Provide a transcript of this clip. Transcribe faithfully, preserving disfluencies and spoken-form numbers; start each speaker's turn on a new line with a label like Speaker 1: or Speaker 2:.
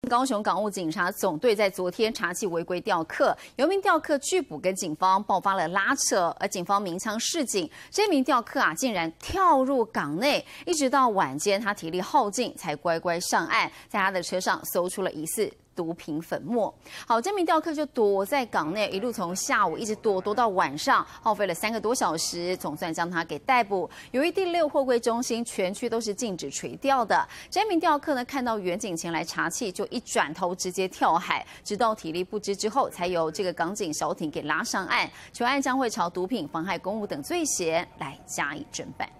Speaker 1: 高雄港务警察总队在昨天查缉违规钓客，有一名钓客拒捕，跟警方爆发了拉扯，而警方鸣枪示警，这名钓客啊竟然跳入港内，一直到晚间他体力耗尽才乖乖上岸，在他的车上搜出了疑似毒品粉末。好，这名钓客就躲在港内，一路从下午一直躲躲到晚上，耗费了三个多小时，总算将他给逮捕。由于第六货柜中心全区都是禁止垂钓的，这名钓客呢看到远警前来查缉，就一转头直接跳海，直到体力不支之后，才由这个港警小艇给拉上岸。全案将会朝毒品、妨害公务等罪嫌来加以侦办。